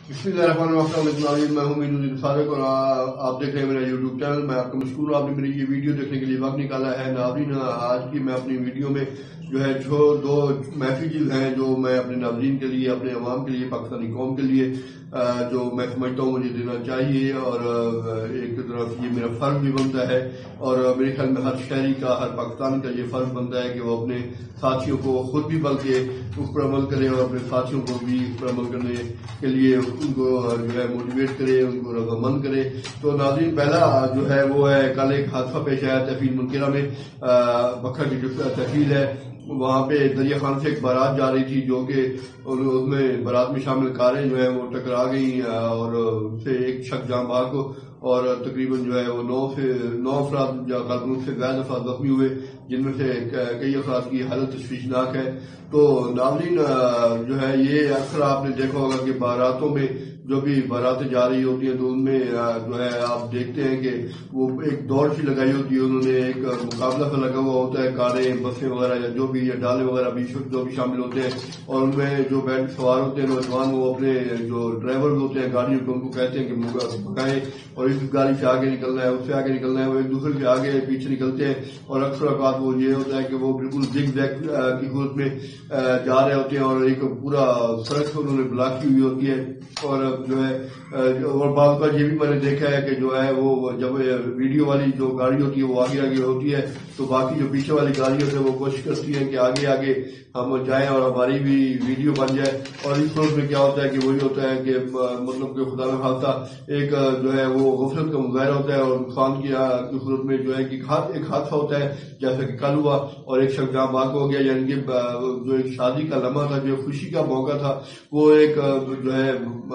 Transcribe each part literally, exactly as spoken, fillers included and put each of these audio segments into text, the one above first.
بسم اللہ الرحمن الرحیم، میں ہوں مینو الدین فاروق اور آپ دیکھ رہے ہیں میرا یوٹیوب چینل۔ میں آپ کا مشکور ہوں، آپ نے میری یہ ویڈیو دیکھنے کے لیے وقت نکالا ہے۔ ناظرین، آج کی میں اپنی ویڈیو میں جو ہے جو دو میسیجز ہیں جو میں اپنے ناظرین کے لیے، اپنے عوام کے لیے، پاکستانی قوم کے لیے جو میں سمجھتا ہوں مجھے دینا چاہیے، اور ایک طرف یہ میرا فرض بھی بنتا ہے، اور میرے خیال میں ہر شہری کا، ہر پاکستان کا یہ فرض بنتا ہے کہ وہ اپنے ساتھیوں کو خود بھی بلکہ اس پر عمل کرے اور اپنے ساتھیوں کو بھی اس پر عمل کرنے کے لیے ان کو جو ہے موٹیویٹ کرے، ان کو رضامند کرے۔ تو ناظرین، پہلا جو ہے وہ ہے کل ایک حادثہ پیش آیا تحفیل منکرہ میں، بکھر کی جو تحفیل ہے وہاں پہ دریا خان سے ایک بارات جا رہی تھی، جو کہ اس میں بارات میں شامل کاریں جو ہیں وہ ٹکرا گئیں اور اس سے ایک شخص جاں بحق اور تقریباً جو ہے وہ نو سے نو افراد یا قابل سے زائد افراد زخمی ہوئے، جن میں سے کئی افراد کی حالت تشویشناک ہے۔ تو ناظرین، جو ہے یہ اکثر آپ نے دیکھا ہوگا کہ باراتوں میں جو بھی باراتیں جا رہی ہوتی ہیں تو ان میں جو ہے آپ دیکھتے ہیں کہ وہ ایک دوڑ سی لگائی ہوتی ہے، انہوں نے ایک مقابلہ سا لگا ہوا ہوتا ہے، کاریں، بسیں وغیرہ یا جو بھی یا ڈالے وغیرہ بھی جو بھی شامل ہوتے ہیں، اور ان میں جو بیٹھ سوار ہوتے ہیں نوجوان، وہ اپنے جو ڈرائیور ہوتے ہیں گاڑیوں کو ان کو کہتے ہیں کہ بھگائیں اور اس گاڑی سے آگے نکلنا ہے، اس سے آگے نکلنا ہے۔ وہ ایک دوسرے سے آگے پیچھے نکلتے ہیں، اور اکثر اوقات وہ یہ ہوتا ہے کہ وہ بالکل زگ زیگ کی صورت میں جا رہے ہوتے ہیں، اور ایک پورا سڑک انہوں نے بلاک کی ہوئی ہوتی ہے۔ اور جو ہے اور بعض کا یہ بھی میں نے دیکھا ہے کہ جو ہے وہ جب ویڈیو والی جو گاڑی ہوتی ہے وہ آگے آگے ہوتی ہے تو باقی جو پیچھے والی گاڑی ہوتی ہے وہ کوشش کرتی ہے کہ آگے آگے ہم جائیں اور ہماری بھی ویڈیو بن جائے۔ اور اس صورت میں کیا ہوتا ہے کہ وہی ہوتا ہے کہ مطلب کہ خدا نہ خواستہ ایک جو ہے وہ غفلت کا مظاہرہ ہوتا ہے، اور نقصان کی صورت میں جو ہے کہ ایک حادثہ ہوتا ہے جیسا کہ کل ہوا، اور ایک شخص جہاں بحق ہو گیا۔ یعنی کہ جو ایک شادی کا لمحہ تھا، جو خوشی کا موقع تھا، وہ ایک جو ہے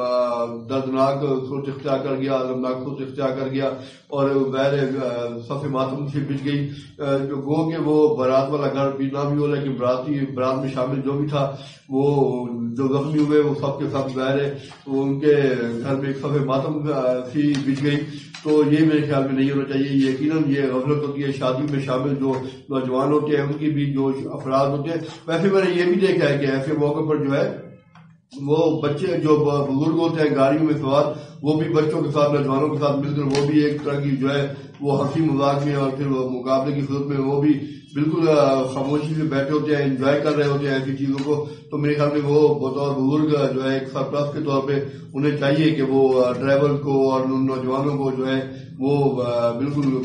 دردناک صورت اختیار کر گیا، المناک صورت اختیار کر گیا، اور غیر صف ماتم سے بچ گئی۔ جو گو کہ وہ بارات والا گھر بھی نہ بھی ہو، لیکن براتی برات میں شامل جو بھی تھا وہ جو زخمی ہوئے وہ سب کے سب غیر وہ ان کے گھر میں ایک صف ماتم سی بچ گئی۔ تو یہ میرے خیال میں نہیں ہونا چاہیے، یہ یقیناً یہ غفلت ہوتی ہے۔ شادی میں شامل جو نوجوان ہوتے ہیں ان کی بھی جو افراد ہوتے ہیں، ویسے میں نے یہ بھی دیکھا ہے کہ ایسے موقع پر جو ہے وہ بچے جو بزرگ ہوتے ہیں گاڑیوں میں سوار، وہ بھی بچوں کے ساتھ، نوجوانوں کے ساتھ مل کر وہ بھی ایک طرح کی جو ہے وہ ہنسی مذاق میں اور پھر وہ مقابلے کی صورت میں وہ بھی بالکل خاموشی سے بیٹھے ہوتے ہیں، انجوائے کر رہے ہوتے ہیں ایسی چیزوں کو۔ تو میرے خیال میں وہ بطور بزرگ جو ہے ایک سرپرست کے طور پہ انہیں چاہیے کہ وہ ڈرائیور کو اور نوجوانوں کو جو ہے وہ بالکل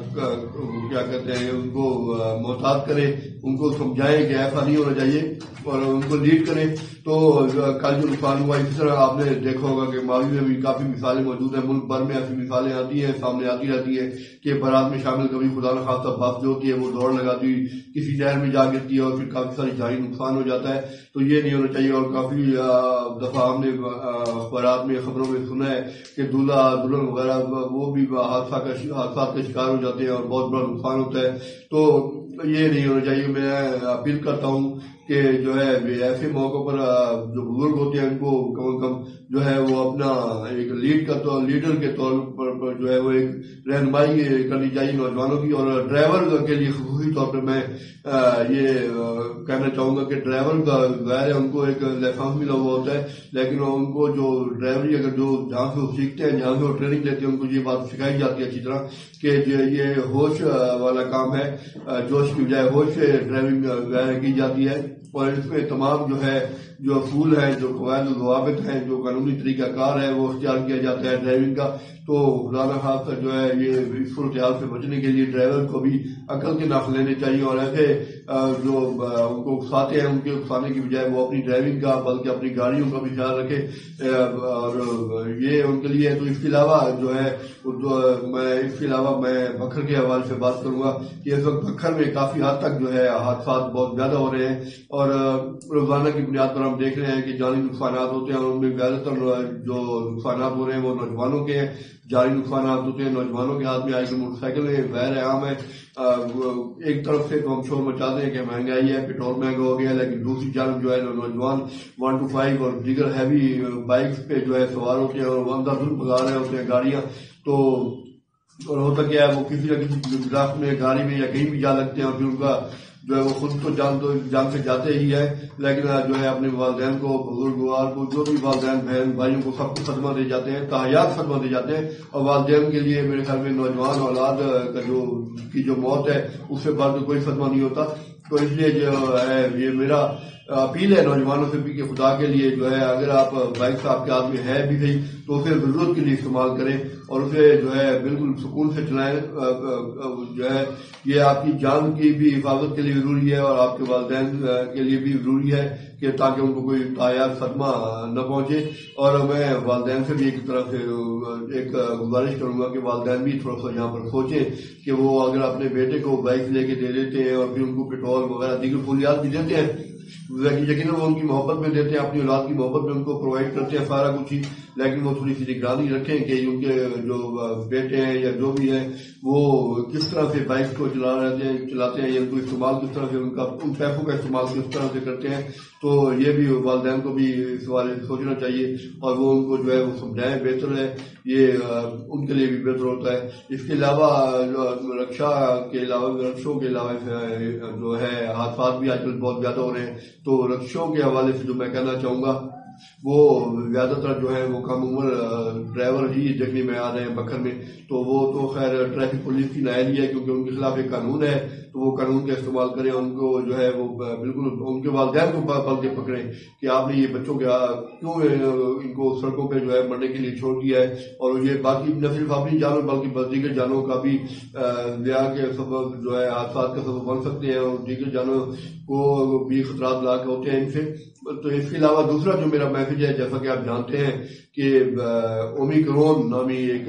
کیا کہتے ہیں ان کو محتاط کرے، ان کو سمجھائیں کہ ایسا نہیں ہونا چاہیے اور ان کو لیڈ کریں۔ تو کل جو نقصان ہوا، اسی طرح آپ نے دیکھا ہوگا کہ ماضی میں بھی کافی مثالیں موجود ہیں، ملک بھر میں ایسی مثالیں آتی ہیں، سامنے آتی رہتی ہے کہ بارات میں شامل کبھی خدا نہ خواستہ بس جو ہوتی ہے وہ دوڑ لگاتی ہوئی کسی نہر میں جا گرتی ہے اور پھر کافی ساری جانی نقصان ہو جاتا ہے۔ تو یہ نہیں ہونا چاہیے۔ اور کافی دفعہ ہم نے اخبارات میں، خبروں میں سنا ہے کہ دولہا دلہن وغیرہ وہ بھی حادثات کا شکار ہو جاتے ہیں اور بہت بڑا نقصان ہوتا ہے۔ تو یہ نہیں ہونا چاہیے۔ میں اپیل کرتا ہوں کہ جو ہے ایسے موقع پر جو بزرگ ہوتے ہیں ان کو کم از کم جو ہے وہ اپنا ایک لیڈ کا طور لیڈر کے طور پر جو ہے وہ ایک رہنمائی کرنی چاہیے نوجوانوں کی۔ اور ڈرائیور کے لیے خصوصی طور پر میں یہ کہنا چاہوں گا کہ ڈرائیور کا ظاہر ہے ان کو ایک لائسنس ملا ہوا ہوتا ہے، لیکن ان کو جو ڈرائیوری اگر جو جہاں سے وہ سیکھتے ہیں، جہاں سے وہ ٹریننگ لیتے ہیں، ان کو یہ بات سکھائی جاتی ہے اچھی طرح کہ یہ ہوش والا کام ہے، جوش کی بجائے ہوش سے ڈرائیونگ ظاہر کی جاتی ہے۔ اور اس میں تمام جو ہے جو اصول ہیں، جو قواعد و ضوابط ہیں، جو قانونی طریقہ کار ہے وہ اختیار کیا جاتا ہے ڈرائیونگ کا۔ تو خدا نہ خواستہ جو ہے یہ اس صورتحال سے بچنے کے لیے ڈرائیور کو بھی عقل کے ناخ لینے چاہیے، اور ایسے جو ان کو اکساتے ہیں ان کے اکسانے کی بجائے وہ اپنی ڈرائیونگ کا بلکہ اپنی گاڑیوں کا بھی خیال رکھے۔ اور یہ ان کے لیے تو اس کے علاوہ جو ہے میں اس کے علاوہ میں بکھر کے حوالے سے بات کروں گا کہ اس وقت بکھر میں کافی حد تک جو ہے حادثات بہت زیادہ ہو رہے ہیں، اور روزانہ کی بنیاد پر ہم دیکھ رہے ہیں کہ جانی نقصانات ہوتے ہیں، اور ان میں زیادہ تر جو نقصانات ہو رہے ہیں وہ نوجوانوں کے ہیں۔ جاری نقصانات ہوتے ہیں نوجوانوں کے ہاتھ میں، آج کل موٹر سائیکلیں غیر عام ہے۔ ایک طرف سے تو ہم شور مچاتے ہیں کہ مہنگائی ہے، پیٹرول مہنگا ہو گیا ہے، لیکن دوسری جانب جو ہے نوجوان ون ٹو فائیو اور دیگر ہیوی بائکس پہ جو ہے سوار ہوتے ہیں اور اندھا دھند بگا رہے ہوتے ہیں گاڑیاں۔ تو اور ہوتا کیا ہے وہ کسی نہ کسی درخت میں، گاڑی میں یا کہیں بھی جا لگتے ہیں، اور پھر ان کا جو ہے وہ خود تو جان تو جان سے جاتے ہی ہے، لیکن جو ہے اپنے والدین کو، بزرگوار کو، جو بھی والدین بہن بھائیوں کو سب کو صدمہ دے جاتے ہیں، تاحیات صدمہ دے جاتے ہیں. اور والدین کے لیے میرے خیال میں نوجوان اولاد کا جو کی جو موت ہے اس سے بعد کوئی صدمہ نہیں ہوتا. تو اس لیے جو ہے یہ میرا اپیل ہے نوجوانوں سے بھی کہ خدا کے لیے جو ہے اگر آپ بائک صاحب کے آدمی ہے بھی صحیح تو اسے ضرورت کے لیے استعمال کریں اور اسے جو ہے بالکل سکون سے چلائیں. جو ہے یہ آپ کی جان کی بھی حفاظت کے لیے ضروری ہے اور آپ کے والدین کے لیے بھی ضروری ہے کہ تاکہ ان کو کوئی تاحیات صدمہ نہ پہنچے. اور میں والدین سے بھی ایک طرف سے ایک گزارش کروں گا کہ والدین بھی تھوڑا سا یہاں پر سوچیں کہ وہ اگر اپنے بیٹے کو بائک لے کے دے دیتے ہیں اور پھر ان کو پیٹرول وغیرہ دیگر سہولیات بھی دیتے ہیں، یقیناً وہ ان کی محبت میں دیتے ہیں، اپنی اولاد کی محبت میں ان کو پرووائڈ کرتے ہیں سارا کچھ ہی، لیکن وہ تھوڑی سی نگرانی رکھیں کہ ان کے جو بیٹے ہیں یا جو بھی ہیں وہ کس طرح سے بائک کو چلا رہے ہیں چلاتے ہیں یا ان کو استعمال کس طرح سے ان کا ان پیسوں کا استعمال کس طرح سے کرتے ہیں. تو یہ بھی والدین کو بھی اس بارے میں سوچنا چاہیے اور وہ ان کو جو ہے وہ سمجھائیں، بہتر ہے یہ ان کے لیے بھی بہتر ہوتا ہے. اس کے علاوہ رکشا کے علاوہ رکشوں کے علاوہ جو ہے حادثات بھی آج کل بہت زیادہ ہو رہے ہیں. تو رکشوں کے حوالے سے جو میں کہنا چاہوں گا وہ زیادہ تر جو ہے وہ کم عمر ڈرائیور ہی دیکھنے میں آ رہے ہیں بکر میں. تو وہ تو خیر ٹریفک پولیس کی نائلی ہے کیونکہ ان کے خلاف ایک قانون ہے، تو وہ قانون کا استعمال کریں. ان کو جو ہے وہ بالکل ان کے والدین کو پل کے پکڑیں کہ آپ نے یہ بچوں کے کیوں ان کو سڑکوں پہ جو ہے مرنے کے لیے چھوڑ دیا ہے. اور یہ باقی نہ صرف اپنی جانوں بلکہ دیگر جانوں کا بھی ضیاع کے سبب جو ہے حادثات کا سبب بن سکتے ہیں اور دیگر جانوں کو بھی خطرات لاحق ہوتے ہیں ان سے. تو اس کے علاوہ دوسرا جو میرا میسج ہے، جیسا کہ آپ جانتے ہیں کہ اومیکرون نامی ایک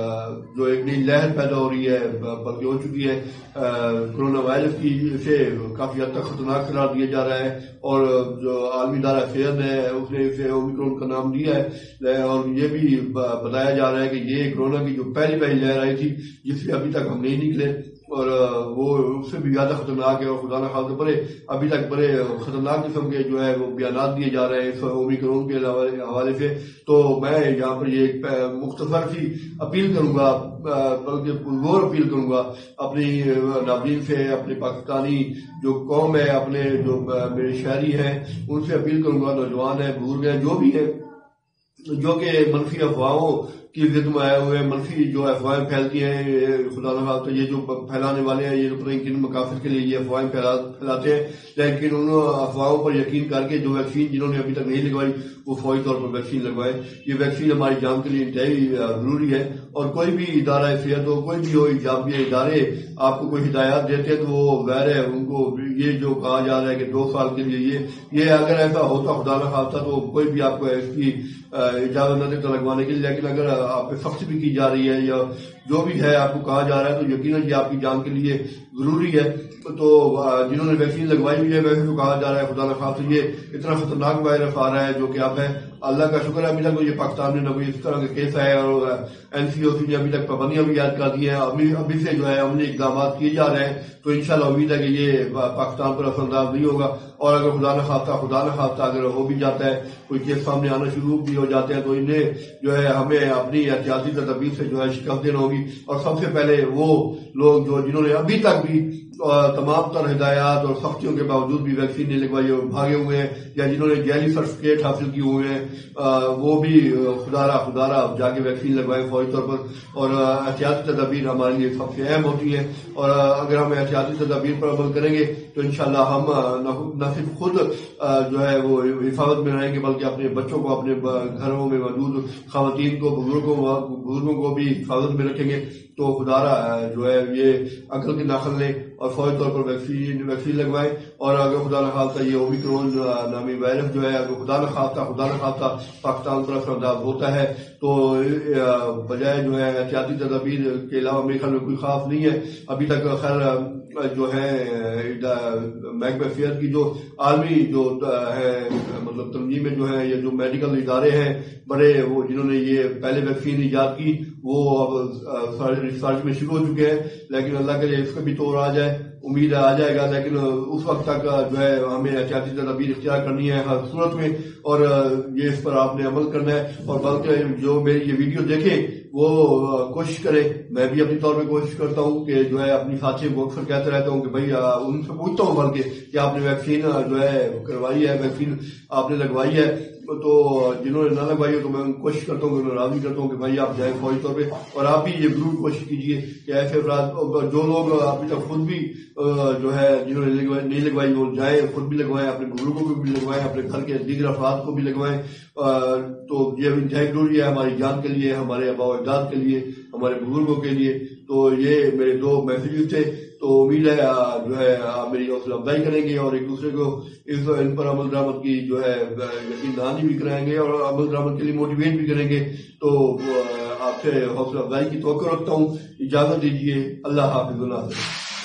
جو ایک نئی لہر پیدا ہو رہی ہے بلکہ ہو چکی ہے کرونا وائرس کی، اسے کافی حد تک خطرناک قرار دیا جا رہا ہے اور جو عالمی ادارہ صحت ہے اس نے اسے اومیکرون کا نام دیا ہے. اور یہ بھی بتایا جا رہا ہے کہ یہ کرونا کی جو پہلی پہلی لہر آئی تھی جس سے ابھی تک ہم نہیں نکلے اور وہ اس سے بھی زیادہ خطرناک ہے اور خدا نہ خاص بڑے ابھی تک بڑے خطرناک قسم کے جو ہے وہ بیانات دیے جا رہے ہیں اس اومیکرون کے حوالے سے. تو میں یہاں پر یہ ایک مختصر سی اپیل کروں گا، بلکہ پرزور اپیل کروں گا اپنی ناظرین سے، اپنے پاکستانی جو قوم ہے، اپنے جو میرے شہری ہیں ان سے اپیل کروں گا، نوجوان ہیں، بزرگ ہیں، جو بھی ہیں، جو کہ منفی افواہوں کی ضد میں آئے ہوئے منفی جو افواہیں پھیلتی ہیں، خدا نہ خاصہ یہ جو پھیلانے والے ہیں یہ پتہ نہیں کن مقاصد کے لیے یہ افواہیں پھیلاتے ہیں، لیکن ان افواہوں پر یقین کر کے جو ویکسین جنہوں نے ابھی تک نہیں لگوائی وہ فوری طور پر ویکسین لگوائے. یہ ویکسین ہماری جان کے لیے انتہائی ضروری ہے. اور کوئی بھی ادارہ صحت ہو، کوئی بھی ہو جب یہ ادارے آپ کو کوئی ہدایات دیتے ہیں تو وہ غیر ہے ان کو یہ جو کہا جا رہا ہے کہ دو سال کے لیے یہ یہ اگر ایسا ہوتا خدا نہ خاصہ تو کوئی بھی آپ کو اس کی اجازت نہ دیتا لگوانے کے لیے. لیکن اگر آپ پہ سختی بھی کی جا رہی ہے یا جو بھی ہے آپ کو کہا جا رہا ہے تو یقیناً یہ آپ کی جان کے لیے ضروری ہے. تو جنہوں نے ویکسین لگوائی ہوئی ہے ویسے تو کہا جا رہا ہے خدا نہ خاصہ یہ اتنا خطرناک وائرس آ رہا ہے جو کہ اب ہے. اللہ کا شکر ہے ابھی تک یہ پاکستان میں نہ کوئی اس طرح کا کیس ہے اور این سی او سی نے ابھی تک پابندیاں بھی یاد کر دی ہیں. ابھی ابھی سے جو ہے عملی اقدامات کیے جا رہے ہیں تو انشاءاللہ امید ہے کہ یہ پاکستان پر اثر انداز نہیں ہوگا. اور اگر خدا نہ خواستہ خدا نہ خواستہ اگر ہو بھی جاتا ہے کوئی کیس سامنے آنا شروع بھی ہو جاتے ہیں تو انہیں جو ہے ہمیں اپنی احتیاطی تدابیر سے جو ہے شکست دینا ہوگی. اور سب سے پہلے وہ لوگ جو جنہوں نے ابھی تک بھی تمام تر ہدایات اور سختیوں کے باوجود بھی ویکسین نہیں لگوائی اور بھاگے ہوئے ہیں یا جنہوں نے جعلی سرٹیفکیٹ حاصل کیے ہوئے ہیں وہ بھی خدارہ خدارہ جا کے ویکسین لگوائیں فوری طور پر. اور احتیاطی تدابیر ہمارے لیے سب سے اہم ہوتی ہیں اور اگر ہم احتیاطی تدابیر پر عمل کریں گے تو انشاءاللہ ہم نہ صرف خود جو ہے وہ حفاظت میں رہیں گے بلکہ اپنے بچوں کو، اپنے گھروں میں موجود خواتین کو، بزرگوں بزرگوں کو بھی حفاظت میں رکھیں گے. تو خدارہ جو ہے یہ عقل کی ناخن لیں اور فوری طور پر ویکسین ویکسین لگوائیں. اور اگر خدا نہ خواستہ یہ اومیکرون نامی وائرس جو ہے اگر خدا نہ خواستہ خدا نہ خواستہ پاکستان پر اثر انداز ہوتا ہے تو بجائے جو ہے احتیاطی تدابیر کے علاوہ میرے خیال میں کوئی خاص نہیں ہے. ابھی تک خیر جو ہے محکمہ صحت کی جو عالمی جو ہے مطلب تنظیم میں جو ہے یہ جو میڈیکل ادارے ہیں بڑے وہ جنہوں نے یہ پہلے ویکسین ایجاد کی وہ اب ریسرچ میں شروع ہو چکے ہیں. لیکن اللہ کے لیے اس کا بھی تو راج ہے امید ہے آ جائے گا، لیکن اس وقت تک جو ہے ہمیں احتیاطی تدابیر اختیار کرنی ہے ہر صورت میں، اور یہ اس پر آپ نے عمل کرنا ہے، اور بلکہ جو میری یہ ویڈیو دیکھیں وہ کوشش کرے، میں بھی اپنی طور پہ کوشش کرتا ہوں کہ جو ہے اپنی ساتھیوں کو اکثر کہتا رہتا ہوں کہ بھائی ان سے پوچھتا ہوں بلکہ کہ آپ نے ویکسین جو ہے کروائی ہے، ویکسین آپ نے لگوائی ہے، تو جنہوں نے نہ لگوائی ہو تو میں کوشش کرتا ہوں کہ انہیں راضی کرتا ہوں کہ بھائی آپ جائیں فوری طور پہ، اور آپ بھی یہ ضرور کوشش کیجیے کہ ایسے افراد جو لوگ ابھی تک خود بھی جو ہے جنہوں نے نہیں لگوائی وہ جائیں، خود بھی لگوائیں، اپنے بزرگوں کو بھی لگوائیں، اپنے گھر کے دیگر افراد کو بھی لگوائیں، تو یہ انتہائی ضروری ہے ہماری جان کے لیے، ہمارے آباء و اجداد کے لیے، ہمارے بزرگوں کے لیے۔ تو یہ میرے دو میسیجز تھے، تو امید ہے جو ہے آپ میری حوصلہ افزائی کریں گے اور ایک دوسرے کو اس ان پر عمل درآمد کی جو ہے یقین دہانی بھی کرائیں گے اور عمل درآمد کے لیے موٹیویٹ بھی کریں گے۔ تو آپ سے حوصلہ افزائی کی توقع رکھتا ہوں، اجازت دیجیے، اللہ حافظ۔ اللہ حافظ۔